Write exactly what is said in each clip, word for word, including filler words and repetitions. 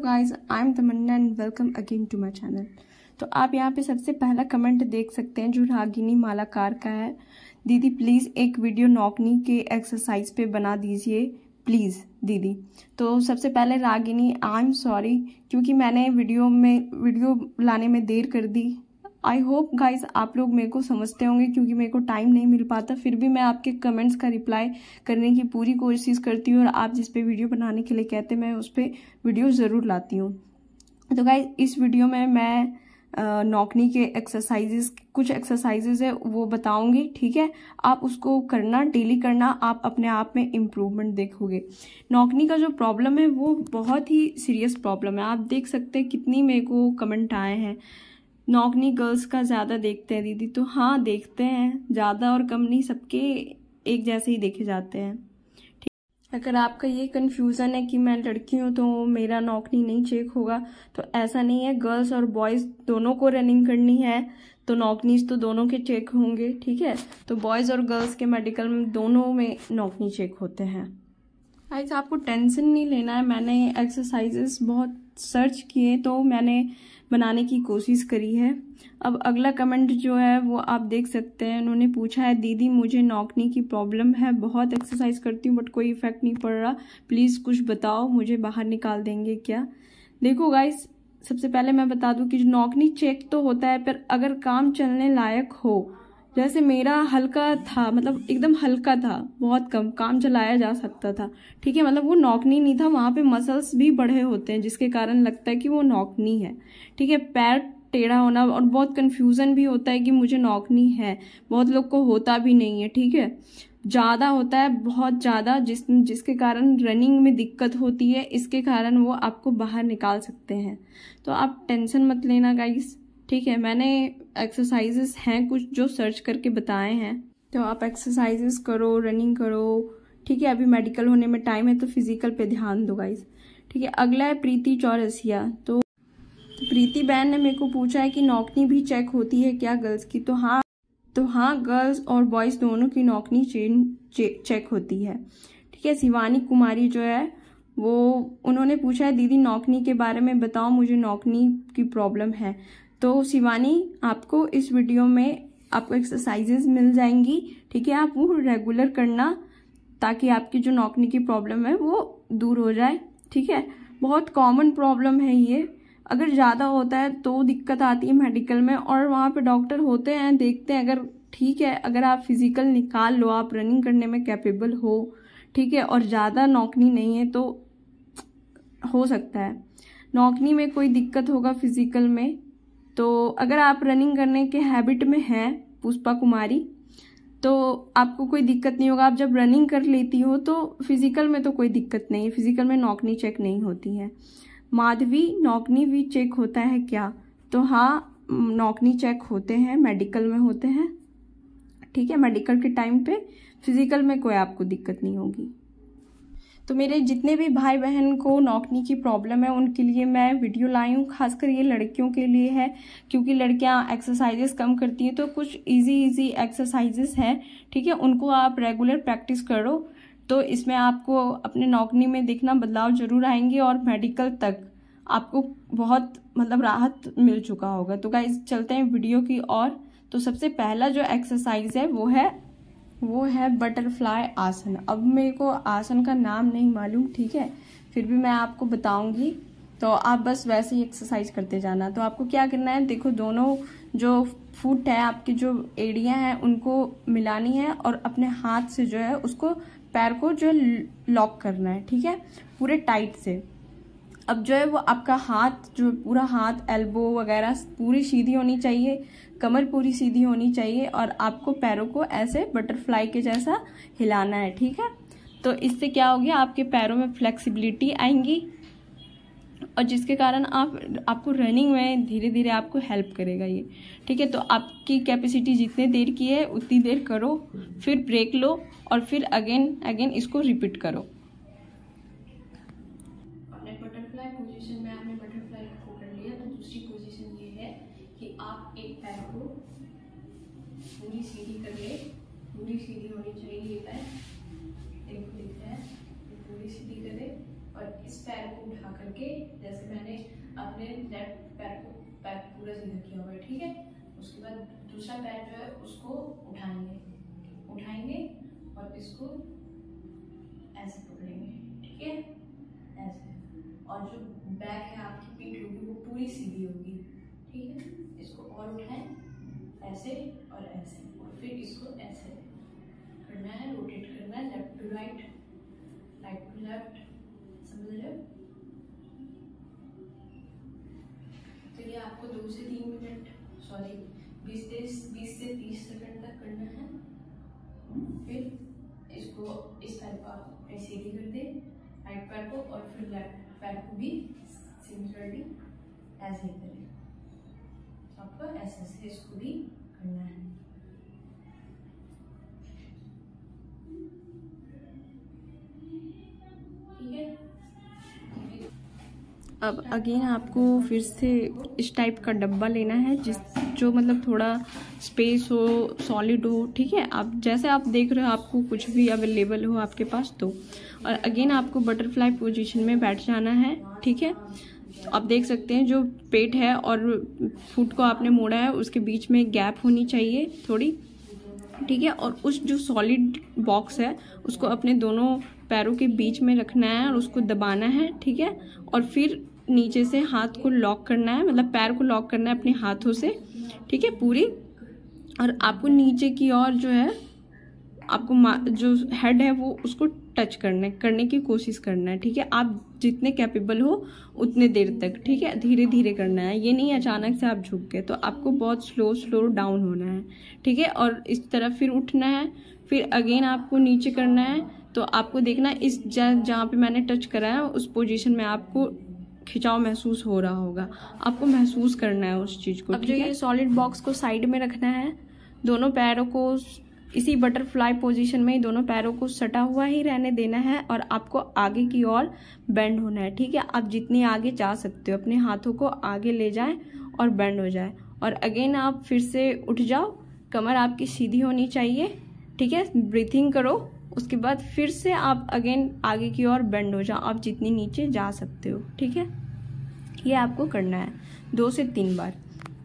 Guys, I am Tamanna and welcome again to my channel. तो आप यहाँ पे सबसे पहला कमेंट देख सकते हैं जो रागिनी मालाकार का है। दीदी प्लीज़ एक वीडियो नॉकनी के एक्सरसाइज पे बना दीजिए प्लीज़ दीदी। तो सबसे पहले रागिनी, आई एम सॉरी क्योंकि मैंने वीडियो में वीडियो लाने में देर कर दी। आई होप गाइस आप लोग मेरे को समझते होंगे क्योंकि मेरे को टाइम नहीं मिल पाता, फिर भी मैं आपके कमेंट्स का रिप्लाई करने की पूरी कोशिश करती हूँ और आप जिस पे वीडियो बनाने के लिए कहते हैं मैं उस पर वीडियो ज़रूर लाती हूँ। तो गाइस इस वीडियो में मैं नॉकनी के एक्सरसाइजेस कुछ एक्सरसाइजेस है वो बताऊंगी, ठीक है। आप उसको करना, डेली करना, आप अपने आप में इम्प्रूवमेंट देखोगे। नॉकनी का जो प्रॉब्लम है वो बहुत ही सीरियस प्रॉब्लम है। आप देख सकते हैं कितनी मेरे को कमेंट आए हैं, नॉकनी गर्ल्स का ज़्यादा देखते हैं दीदी। तो हाँ देखते हैं, ज़्यादा और कम नहीं, सबके एक जैसे ही देखे जाते हैं, ठीक। अगर आपका ये कन्फ्यूज़न है कि मैं लड़की हूँ तो मेरा नॉकनी नहीं चेक होगा, तो ऐसा नहीं है। गर्ल्स और बॉयज़ दोनों को रनिंग करनी है तो नॉकनीज तो दोनों के चेक होंगे, ठीक है। तो बॉयज़ और गर्ल्स के मेडिकल में दोनों में नॉकनी चेक होते हैं। गाइस आपको टेंशन नहीं लेना है, मैंने एक्सरसाइजेस बहुत सर्च किए तो मैंने बनाने की कोशिश करी है। अब अगला कमेंट जो है वो आप देख सकते हैं, उन्होंने पूछा है दीदी मुझे नॉकनी की प्रॉब्लम है, बहुत एक्सरसाइज करती हूँ बट कोई इफेक्ट नहीं पड़ रहा, प्लीज़ कुछ बताओ, मुझे बाहर निकाल देंगे क्या। देखो गाइस सबसे पहले मैं बता दूं कि नॉकनी चेक तो होता है, पर अगर काम चलने लायक हो, जैसे मेरा हल्का था, मतलब एकदम हल्का था, बहुत कम काम चलाया जा सकता था, ठीक है। मतलब वो नॉकनी नहीं था, वहाँ पे मसल्स भी बढ़े होते हैं जिसके कारण लगता है कि वो नॉकनी है, ठीक है। पैर टेढ़ा होना और बहुत कंफ्यूजन भी होता है कि मुझे नॉकनी है, बहुत लोग को होता भी नहीं है, ठीक है। ज़्यादा होता है, बहुत ज़्यादा, जिस जिसके कारण रनिंग में दिक्कत होती है, इसके कारण वो आपको बाहर निकाल सकते हैं। तो आप टेंशन मत लेना गाइस, ठीक है। मैंने एक्सरसाइजेस हैं कुछ जो सर्च करके बताए हैं, तो आप एक्सरसाइजेस करो, रनिंग करो, ठीक है। अभी मेडिकल होने में टाइम है तो फिजिकल पे ध्यान दो गाइस, ठीक है। अगला है प्रीति चौरसिया। तो, तो प्रीति बहन ने मेरे को पूछा है कि नॉकनी भी चेक होती है क्या गर्ल्स की। तो हाँ तो हाँ गर्ल्स और बॉयज़ दोनों की नॉकनी चेन चे, चेक होती है, ठीक है। शिवानी कुमारी जो है वो उन्होंने पूछा है दीदी नॉकनी के बारे में बताओ, मुझे नॉकनी की प्रॉब्लम है। तो शिवानी आपको इस वीडियो में आपको एक्सरसाइजेज मिल जाएंगी, ठीक है। आप वो रेगुलर करना ताकि आपकी जो नॉकनी की प्रॉब्लम है वो दूर हो जाए, ठीक है। बहुत कॉमन प्रॉब्लम है ये, अगर ज़्यादा होता है तो दिक्कत आती है मेडिकल में, और वहाँ पे डॉक्टर होते हैं, देखते हैं, अगर ठीक है, अगर आप फिजिकल निकाल लो, आप रनिंग करने में कैपेबल हो, ठीक है, और ज़्यादा नॉकनी नहीं है तो हो सकता है नॉकनी में कोई दिक्कत होगा फिजिकल में। तो अगर आप रनिंग करने के हैबिट में हैं पुष्पा कुमारी तो आपको कोई दिक्कत नहीं होगा, आप जब रनिंग कर लेती हो तो फिजिकल में तो कोई दिक्कत नहीं है, फिजिकल में नॉकनी चेक नहीं होती है। माधवी नॉकनी भी चेक होता है क्या। तो हाँ नॉकनी चेक होते हैं, मेडिकल में होते हैं, ठीक है। मेडिकल के टाइम पे फिजिकल में कोई आपको दिक्कत नहीं होगी। तो मेरे जितने भी भाई बहन को नॉकनी की प्रॉब्लम है उनके लिए मैं वीडियो लाई हूँ, खासकर ये लड़कियों के लिए है क्योंकि लड़कियाँ एक्सरसाइजेस कम करती हैं। तो कुछ इजी इजी एक्सरसाइजेस हैं, ठीक है, उनको आप रेगुलर प्रैक्टिस करो तो इसमें आपको अपने नॉकनी में दिखना बदलाव जरूर आएंगे और मेडिकल तक आपको बहुत मतलब राहत मिल चुका होगा। तो गाइस चलते हैं वीडियो की ओर। तो सबसे पहला जो एक्सरसाइज है वो है वो है बटरफ्लाई आसन। अब मेरे को आसन का नाम नहीं मालूम, ठीक है, फिर भी मैं आपको बताऊंगी, तो आप बस वैसे ही एक्सरसाइज करते जाना। तो आपको क्या करना है, देखो दोनों जो फुट है आपकी जो एड़ियां हैं उनको मिलानी है और अपने हाथ से जो है उसको पैर को जो लॉक करना है, ठीक है, पूरे टाइट से। अब जो है वो आपका हाथ जो पूरा हाथ एल्बो वगैरह पूरी सीधी होनी चाहिए, कमर पूरी सीधी होनी चाहिए और आपको पैरों को ऐसे बटरफ्लाई के जैसा हिलाना है, ठीक है। तो इससे क्या हो गया, आपके पैरों में फ्लेक्सिबिलिटी आएंगी और जिसके कारण आप आपको रनिंग में धीरे धीरे आपको हेल्प करेगा ये, ठीक है। तो आपकी कैपेसिटी जितने देर की है उतनी देर करो, फिर ब्रेक लो और फिर अगेन अगेन इसको रिपीट करो। बटरफ्लाई पोजीशन में आपने बटरफ्लाई को कर लिया तो दूसरी पोजीशन ये है कि आप एक पैर को पूरी सीधी कर ले, पूरी सीधी होनी चाहिए ये पैर, एक दिखता है पूरी सीधी करे और इस पैर को उठा करके, जैसे मैंने अपने लेफ्ट पैर को पैर पूरा सीधा किया हुआ है, ठीक है। उसके बाद दूसरा पैर जो है उसको उठाएंगे उठाएंगे और इसको ऐसे पकड़ेंगे, ठीक है, ऐसे। और जो बैक है आपकी पीठ होगी वो पूरी सीधी होगी, ठीक है। इसको और उठाएं, ऐसे और ऐसे, और फिर इसको ऐसे करना है, रोटेट करना है, left to right, right to left, समझ रहे हो। तो ये आपको दो से तीन मिनट सॉरी बीस से बीस से तीस सेकंड तक करना है। फिर इसको इस पैर को आप सीधी कर दे, राइट पैर को, और फिर लेफ्ट पैर को भी सिमिलरली ऐसे ही करें। आपको ऐसे ऐसे इसको भी करना है, ठीक है। अब अगेन आपको फिर से इस टाइप का डब्बा लेना है, जिस जो मतलब थोड़ा स्पेस हो, सॉलिड हो, ठीक है। आप जैसे आप देख रहे हो आपको कुछ भी अवेलेबल हो आपके पास तो। और अगेन आपको बटरफ्लाई पोजीशन में बैठ जाना है, ठीक है। तो आप देख सकते हैं जो पेट है और फुट को आपने मोड़ा है उसके बीच में गैप होनी चाहिए थोड़ी, ठीक है। और उस जो सॉलिड बॉक्स है उसको अपने दोनों पैरों के बीच में रखना है और उसको दबाना है, ठीक है। और फिर नीचे से हाथ को लॉक करना है, मतलब पैर को लॉक करना है अपने हाथों से, ठीक है, पूरी। और आपको नीचे की ओर जो है आपको जो हेड है वो उसको टच करने करने की कोशिश करना है, ठीक है। आप जितने कैपेबल हो उतने देर तक, ठीक है, धीरे धीरे करना है। ये नहीं अचानक से आप झुक गए, तो आपको बहुत स्लो स्लो डाउन होना है, ठीक है। और इस तरफ फिर उठना है, फिर अगेन आपको नीचे करना है। तो आपको देखना इस जहाँ पे मैंने टच करा है उस पोजीशन में आपको खिंचाव महसूस हो रहा होगा, आपको महसूस करना है उस चीज़ को। अब जो ये सॉलिड बॉक्स को साइड में रखना है, दोनों पैरों को इसी बटरफ्लाई पोजीशन में ही दोनों पैरों को सटा हुआ ही रहने देना है और आपको आगे की ओर बेंड होना है, ठीक है। आप जितनी आगे जा सकते हो अपने हाथों को आगे ले जाएं और बेंड हो जाए। और अगेन आप फिर से उठ जाओ, कमर आपकी सीधी होनी चाहिए, ठीक है। ब्रीथिंग करो, उसके बाद फिर से आप अगेन आगे की ओर बेंड हो जाओ, आप जितनी नीचे जा सकते हो, ठीक है। ये आपको करना है दो से तीन बार।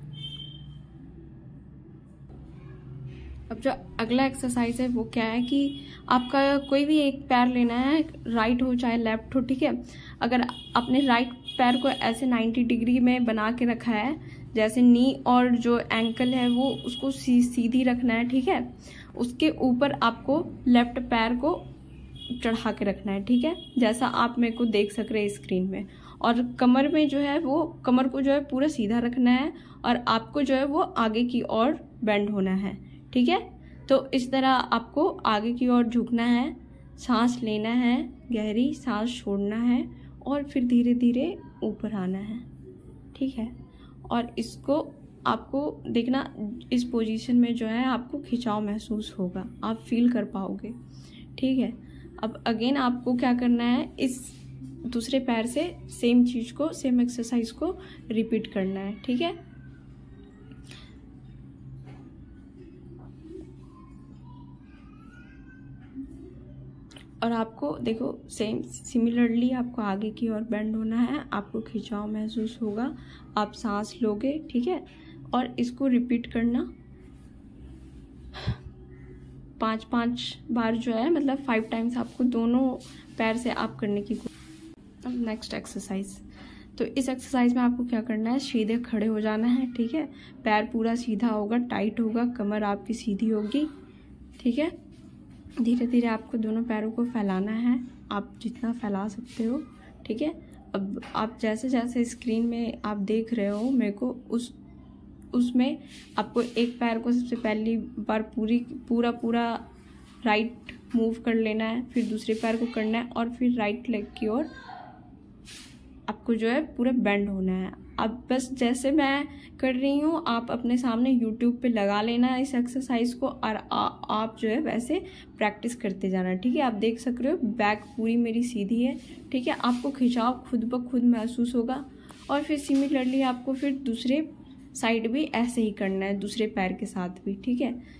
अब जो अगला एक्सरसाइज है वो क्या है कि आपका कोई भी एक पैर लेना है, राइट हो चाहे लेफ्ट हो, ठीक है। अगर आपने राइट पैर को ऐसे नब्बे डिग्री में बना के रखा है, जैसे नी और जो एंकल है वो उसको सी, सीधी रखना है, ठीक है। उसके ऊपर आपको लेफ्ट पैर को चढ़ा के रखना है, ठीक है, जैसा आप मेरे को देख सक रहे हैं स्क्रीन में। और कमर में जो है वो कमर को जो है पूरा सीधा रखना है और आपको जो है वो आगे की ओर बेंड होना है, ठीक है। तो इस तरह आपको आगे की ओर झुकना है, सांस लेना है, गहरी सांस छोड़ना है और फिर धीरे धीरे ऊपर आना है, ठीक है। और इसको आपको देखना, इस पोजीशन में जो है आपको खिंचाव महसूस होगा, आप फील कर पाओगे, ठीक है। अब अगेन आपको क्या करना है, इस दूसरे पैर से सेम चीज़ को, सेम एक्सरसाइज को रिपीट करना है, ठीक है। और आपको देखो सेम सिमिलरली आपको आगे की ओर बेंड होना है, आपको खिंचाव महसूस होगा, आप सांस लोगे, ठीक है। और इसको रिपीट करना पांच पांच बार जो है, मतलब फाइव टाइम्स आपको दोनों पैर से आप करने की कोशिश। अब नेक्स्ट एक्सरसाइज, तो इस एक्सरसाइज में आपको क्या करना है, सीधे खड़े हो जाना है, ठीक है। पैर पूरा सीधा होगा, टाइट होगा, कमर आपकी सीधी होगी, ठीक है। धीरे धीरे आपको दोनों पैरों को फैलाना है, आप जितना फैला सकते हो, ठीक है। अब आप जैसे जैसे स्क्रीन में आप देख रहे हो मेरे को, उस उसमें आपको एक पैर को सबसे पहली बार पूरी पूरा पूरा राइट मूव कर लेना है, फिर दूसरे पैर को करना है और फिर राइट लेग की ओर आपको जो है पूरा बेंड होना है। अब बस जैसे मैं कर रही हूँ आप अपने सामने यूट्यूब पे लगा लेना इस एक्सरसाइज को और आ, आप जो है वैसे प्रैक्टिस करते जाना, ठीक है। आप देख सक रहे हो बैक पूरी मेरी सीधी है, ठीक है। आपको खिंचाव खुद ब खुद महसूस होगा। और फिर सिमिलरली आपको फिर दूसरे साइड भी ऐसे ही करना है, दूसरे पैर के साथ भी, ठीक है।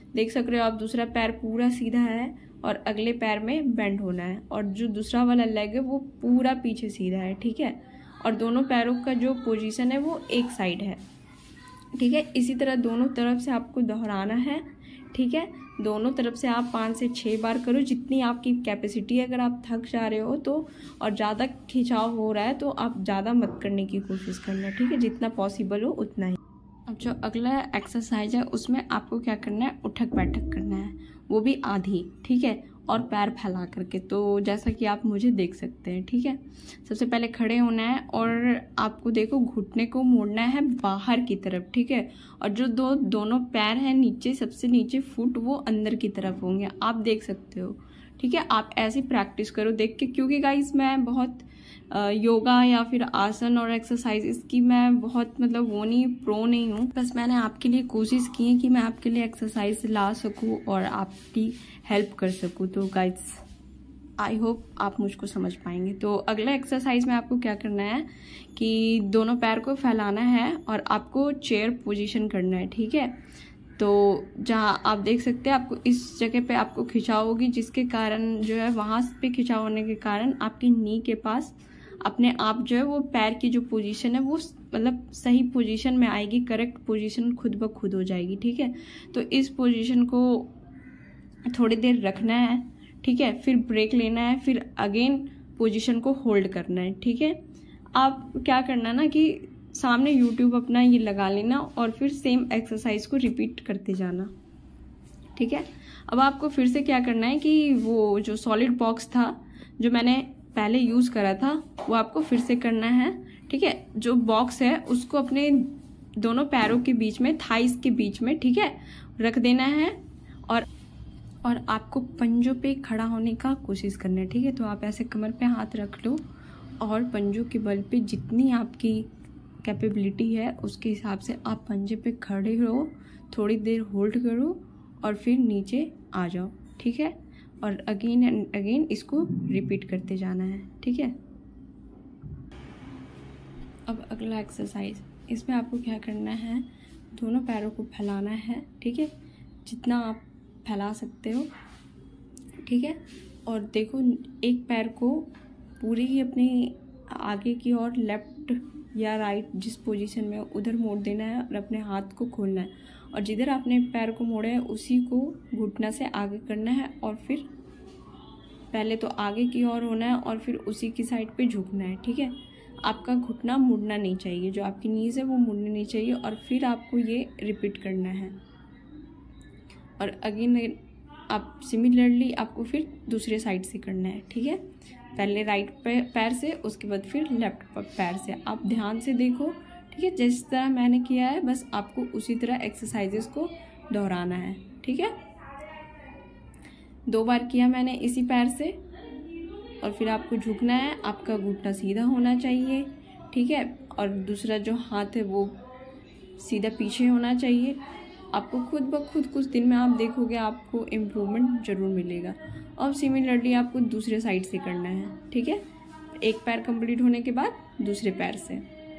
देख सक रहे हो आप, दूसरा पैर पूरा सीधा है और अगले पैर में बेंड होना है, और जो दूसरा वाला लेग है वो पूरा पीछे सीधा है, ठीक है। और दोनों पैरों का जो पोजीशन है वो एक साइड है, ठीक है। इसी तरह दोनों तरफ से आपको दोहराना है, ठीक है। दोनों तरफ से आप पाँच से छः बार करो, जितनी आपकी कैपेसिटी है। अगर आप थक जा रहे हो तो और ज़्यादा खिंचाव हो रहा है तो आप ज़्यादा मत करने की कोशिश करना, ठीक है। जितना पॉसिबल हो उतना ही। अब जो अगला एक्सरसाइज है उसमें आपको क्या करना है, उठक बैठक करना है, वो भी आधी, ठीक है, और पैर फैला करके। तो जैसा कि आप मुझे देख सकते हैं, ठीक है। सबसे पहले खड़े होना है और आपको देखो घुटने को मोड़ना है बाहर की तरफ, ठीक है। और जो दो दोनों पैर हैं नीचे, सबसे नीचे फुट वो अंदर की तरफ होंगे, आप देख सकते हो, ठीक है। आप ऐसी प्रैक्टिस करो देख के, क्योंकि गाइस मैं बहुत योगा या फिर आसन और एक्सरसाइज इसकी मैं बहुत मतलब वो नहीं, प्रो नहीं हूँ। बस मैंने आपके लिए कोशिश की है कि मैं आपके लिए एक्सरसाइज ला सकूँ और आपकी हेल्प कर सकूँ। तो गाइस आई होप आप मुझको समझ पाएंगे। तो अगला एक्सरसाइज में आपको क्या करना है कि दोनों पैर को फैलाना है और आपको चेयर पोजीशन करना है, ठीक है। तो जहाँ आप देख सकते हैं आपको इस जगह पे आपको खिंचाव होगी, जिसके कारण जो है वहाँ पे खिंचाव होने के कारण आपकी नी के पास अपने आप जो है वो पैर की जो पोजीशन है वो मतलब सही पोजीशन में आएगी, करेक्ट पोजीशन खुद ब खुद हो जाएगी, ठीक है। तो इस पोजीशन को थोड़ी देर रखना है, ठीक है। फिर ब्रेक लेना है, फिर अगेन पोजीशन को होल्ड करना है, ठीक है। आप क्या करना ना कि सामने यूट्यूब अपना ये लगा लेना और फिर सेम एक्सरसाइज को रिपीट करते जाना, ठीक है। अब आपको फिर से क्या करना है कि वो जो सॉलिड बॉक्स था जो मैंने पहले यूज़ करा था वो आपको फिर से करना है, ठीक है। जो बॉक्स है उसको अपने दोनों पैरों के बीच में, थाइस के बीच में, ठीक है, रख देना है और और आपको पंजों पे खड़ा होने का कोशिश करना है, ठीक है। तो आप ऐसे कमर पे हाथ रख लो और पंजों के बल पे जितनी आपकी कैपेबिलिटी है उसके हिसाब से आप पंजे पे खड़े रहो, थोड़ी देर होल्ड करो और फिर नीचे आ जाओ, ठीक है। और अगेन एंड अगेन इसको रिपीट करते जाना है, ठीक है। अब अगला एक्सरसाइज, इसमें आपको क्या करना है, दोनों पैरों को फैलाना है, ठीक है, जितना आप फैला सकते हो, ठीक है। और देखो एक पैर को पूरी ही अपनी आगे की ओर लेफ्ट या राइट जिस पोजीशन में उधर मोड़ देना है और अपने हाथ को खोलना है, और जिधर आपने पैर को मोड़ा है उसी को घुटना से आगे करना है और फिर पहले तो आगे की ओर होना है और फिर उसी की साइड पे झुकना है, ठीक है। आपका घुटना मुड़ना नहीं चाहिए, जो आपकी नीज है वो मुड़नी नहीं चाहिए, और फिर आपको ये रिपीट करना है। और अगेन आप सिमिलरली आपको फिर दूसरे साइड से करना है, ठीक है। पहले राइट पैर से, उसके बाद फिर लेफ्ट पैर से। आप ध्यान से देखो, ठीक है, जिस तरह मैंने किया है बस आपको उसी तरह एक्सरसाइजेस को दोहराना है, ठीक है। दो बार किया मैंने इसी पैर से, और फिर आपको झुकना है, आपका घुटना सीधा होना चाहिए, ठीक है, और दूसरा जो हाथ है वो सीधा पीछे होना चाहिए। आपको खुद ब खुद कुछ दिन में आप देखोगे आपको इम्प्रूवमेंट ज़रूर मिलेगा। अब सिमिलरली आपको दूसरे साइड से करना है, ठीक है। एक पैर कंप्लीट होने के बाद दूसरे पैर से।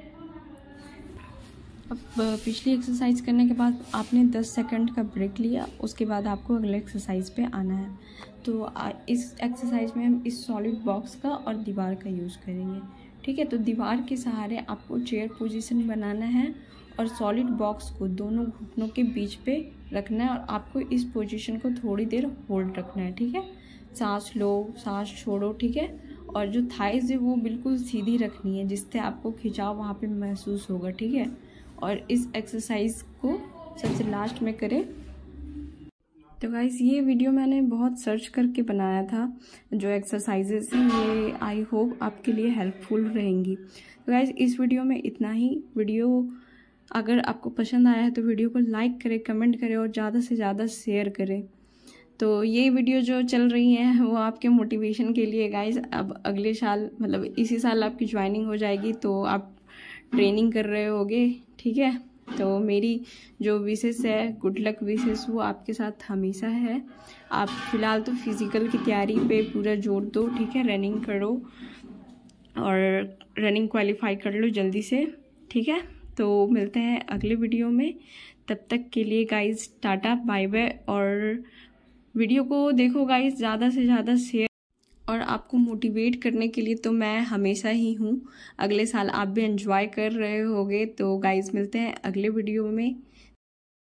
अब पिछली एक्सरसाइज करने के बाद आपने दस सेकंड का ब्रेक लिया, उसके बाद आपको अगले एक्सरसाइज पे आना है। तो इस एक्सरसाइज में हम इस सॉलिड बॉक्स का और दीवार का यूज़ करेंगे, ठीक है। तो दीवार के सहारे आपको चेयर पोजीशन बनाना है और सॉलिड बॉक्स को दोनों घुटनों के बीच पे रखना है और आपको इस पोजीशन को थोड़ी देर होल्ड रखना है, ठीक है। सांस लो, सांस छोड़ो, ठीक है। और जो थाइज है वो बिल्कुल सीधी रखनी है, जिससे आपको खिंचाव वहाँ पे महसूस होगा, ठीक है। और इस एक्सरसाइज को सबसे लास्ट में करें। तो गाइस ये वीडियो मैंने बहुत सर्च करके बनाया था, जो एक्सरसाइजेस हैं ये आई होप आपके लिए हेल्पफुल रहेंगी। तो गाइस इस वीडियो में इतना ही। वीडियो अगर आपको पसंद आया है तो वीडियो को लाइक करें, कमेंट करें और ज़्यादा से ज़्यादा शेयर करें। तो ये वीडियो जो चल रही है वो आपके मोटिवेशन के लिए गाइस। अब अगले साल मतलब इसी साल आपकी ज्वाइनिंग हो जाएगी तो आप ट्रेनिंग कर रहे होगे, ठीक है। तो मेरी जो विशेष है, गुड लक विशेष, वो आपके साथ हमेशा है। आप फिलहाल तो फिज़िकल की तैयारी पे पूरा जोर दो, ठीक है। रनिंग करो और रनिंग क्वालिफाई कर लो जल्दी से, ठीक है। तो मिलते हैं अगले वीडियो में, तब तक के लिए गाइज टाटा बाय बाय। और वीडियो को देखो गाइज ज़्यादा से ज़्यादा शेयर, और आपको मोटिवेट करने के लिए तो मैं हमेशा ही हूँ। अगले साल आप भी एंजॉय कर रहे होगे। तो गाइज मिलते हैं अगले वीडियो में।